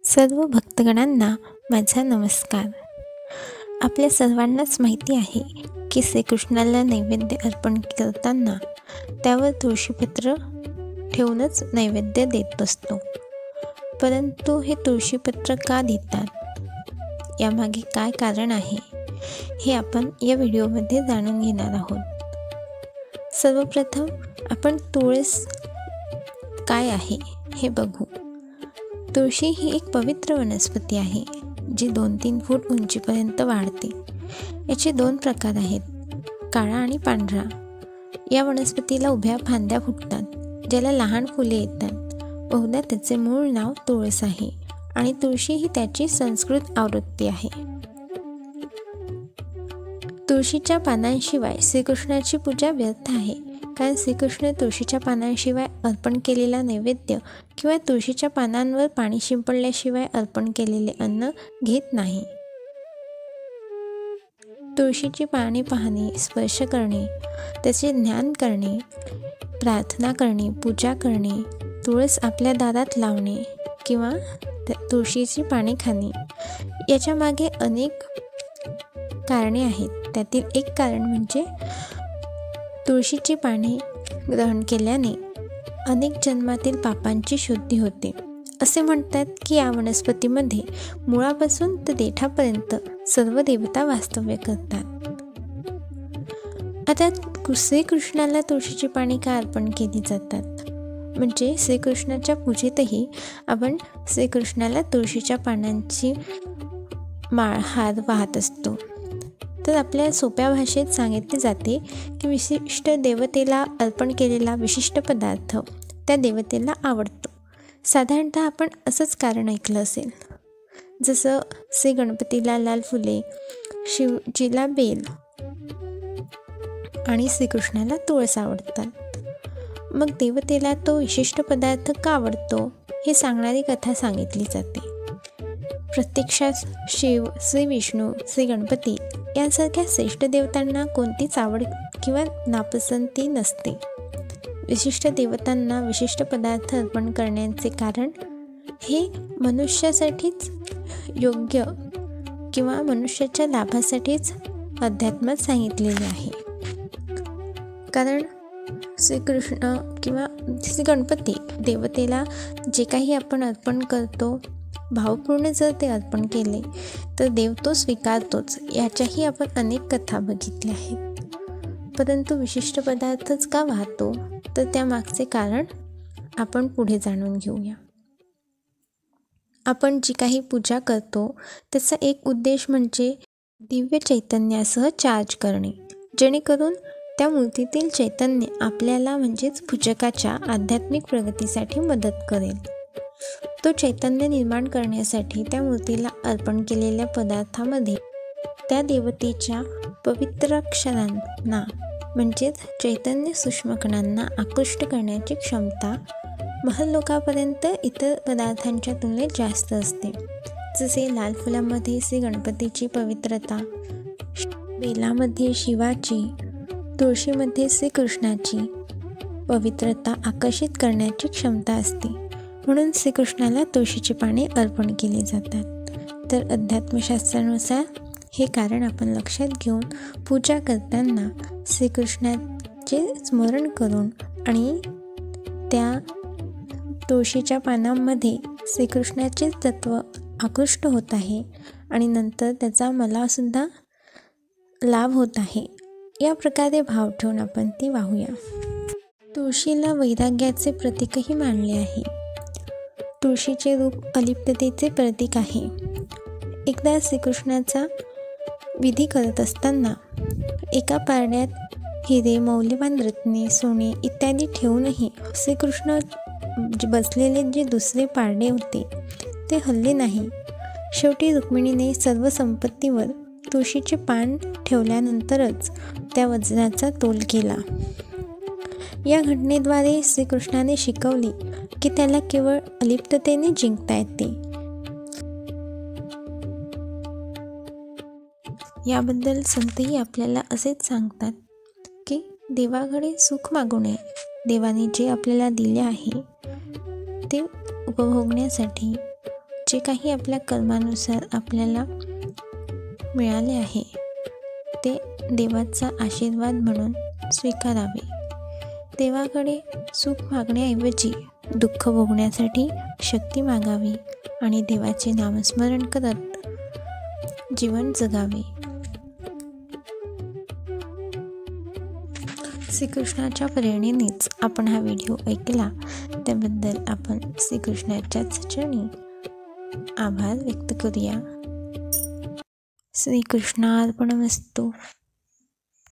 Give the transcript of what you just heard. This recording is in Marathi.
सर्व भक्तगणांना माझा नमस्कार. आपल्या सर्वांनाच माहिती आहे की श्रीकृष्णाला नैवेद्य अर्पण करताना त्यावर तुळशीपत्र ठेवूनच नैवेद्य देत असतो. परंतु हे तुळशीपत्र का देतात, यामागे काय कारण आहे, हे आपण या व्हिडिओमध्ये जाणून घेणार आहोत. सर्वप्रथम आपण तुळस काय आहे हे बघू. तुळशी ही एक पवित्र वनस्पती आहे जी 2-3 फूट उंचीपर्यंत वाढते. याचे 2 प्रकार आहेत, काळा आणि पांढरा. या वनस्पतीला उभ्या फांद्या फुटतात, ज्याला लहान फुले येतात. बहुधा त्याचे मूळ नाव तुळस आहे आणि तुळशी ही त्याची संस्कृत आवृत्ती आहे. तुळशीच्या पानांशिवाय श्रीकृष्णाची पूजा व्यर्थ आहे, कारण श्रीकृष्ण तुळशीच्या पानांशिवाय अर्पण केलेला नैवेद्य किंवा तुळशीच्या पानांवर पाणी शिंपडल्याशिवाय अर्पण केलेले अन्न घेत नाही. तुळशीची पाने पाहणे, स्पर्श करणे, त्याचे ध्यान करणे, प्रार्थना करणे, पूजा करणे, तुळस आपल्या दारात लावणे किंवा तुळशीची पाने खाणे, याच्या मागे अनेक कारणे आहेत. त्यातील एक कारण म्हणजे तुळशीची पाने ग्रहण केल्याने अनेक जन्मातील पापांची शुद्धी होते. असे म्हणतात की या वनस्पतीमध्ये मुळापासून ते देठापर्यंत सर्व देवता वास्तव्य करतात. आता श्रीकृष्णाला तुळशीची पाने का अर्पण केली जातात, म्हणजे श्रीकृष्णाच्या पूजेतही आपण श्रीकृष्णाला तुळशीच्या पानांची हार वाहत असतो. तर आपल्या सोप्या भाषेत सांगितले जाते की विशिष्ट देवतेला अर्पण केलेला विशिष्ट पदार्थ त्या देवतेला आवडतो. साधारणतः आपण असंच कारण ऐकलं असेल, जसं श्री गणपतीला लाल फुले, शिवजीला बेल आणि श्रीकृष्णाला तुळस आवडतात. मग देवतेला तो विशिष्ट पदार्थ का आवडतो हे सांगणारी कथा सांगितली जाते. प्रत्यक्षात शिव, श्री विष्णू, श्री गणपती यांसारख्या श्रेष्ठ देवतांना कोणतीच आवड किंवा नापसंती नसते. विशिष्ट देवतांना विशिष्ट पदार्थ अर्पण करण्याचे कारण हे मनुष्यासाठीच योग्य किंवा मनुष्याच्या लाभासाठीच अध्यात्मात सांगितलेले आहे. कारण श्रीकृष्ण किंवा श्री गणपती देवतेला जे काही आपण अर्पण करतो, भावपूर्ण जर ते अर्पण केले तर देव तो स्वीकारतोच. याच्याही आपण अनेक कथा बघितल्या आहेत. परंतु विशिष्ट पदार्थच का वाहतो, तर त्यामागचे कारण आपण पुढे जाणून घेऊया. आपण जी काही पूजा करतो त्याचा एक उद्देश म्हणजे दिव्य चैतन्यासह चार्ज करणे, जेणेकरून त्या मूर्तीतील चैतन्य आपल्याला म्हणजेच पूजकाच्या आध्यात्मिक प्रगतीसाठी मदत करेल. तो चैतन्य निर्माण करण्यासाठी त्या मूर्तीला अर्पण केलेल्या पदार्थामध्ये त्या देवतेच्या पवित्र क्षणांना म्हणजेच चैतन्य सूक्ष्मकणांना आकृष्ट करण्याची क्षमता महल्लोकापर्यंत इतर पदार्थांच्या तुलनेत जास्त असते. जसे लाल फुलामध्ये श्री गणपतीची पवित्रता, बेलामध्ये शिवाची, तुळशीमध्ये श्रीकृष्णाची पवित्रता आकर्षित करण्याची क्षमता असते. म्हणून श्रीकृष्णाला तुळशीची पाने अर्पण केली जातात. तर अध्यात्मशास्त्रानुसार हे कारण आपण लक्षात घेऊन पूजा करताना श्रीकृष्णाचे स्मरण करून आणि त्या तुळशीच्या पानांमध्ये श्रीकृष्णाचे तत्त्व आकृष्ट होत आहे आणि नंतर त्याचा मलासुद्धा लाभ होत आहे, या प्रकारे भाव ठेवून आपण ती वाहूया. तुळशीला वैराग्याचे प्रतीकही मानले आहे. तुळशीचे रूप अलिप्ततेचे प्रतीक आहे. एकदा श्रीकृष्णाचा विधी करत असताना एका पारड्यात हिरे, मौल्यवान रत्ने, सोने इत्यादी ठेवूनही श्रीकृष्ण बसलेले जे दुसरे पारडे होते ते हलले नाही. शेवटी रुक्मिणीने सर्व संपत्तीवर तुळशीचे पान ठेवल्यानंतरच त्या वज्राचा तोल केला. या घटनेद्वारे श्रीकृष्णाने शिकवले की त्याला केवळ अलिप्ततेने जिंकता येते. याबद्दल संतही आपल्याला असेच सांगतात की देवाकडे सुख मागू नये. देवाने जे आपल्याला दिले आहे ते उपभोगण्यासाठी जे काही आपल्या कर्मानुसार आपल्याला मिळाले आहे ते देवाचा आशीर्वाद म्हणून स्वीकारावे. देवाकडे सुख मागण्याऐवजी दुःख भोगण्यासाठी शक्ती मागावी आणि देवाचे नामस्मरण करत जीवन जगावे. श्रीकृष्णाच्या प्रेरणेनेच आपण हा व्हिडिओ ऐकला, त्याबद्दल आपण श्रीकृष्णाच्याच चरणी आभार व्यक्त करूया. श्रीकृष्णार्पणमस्तु.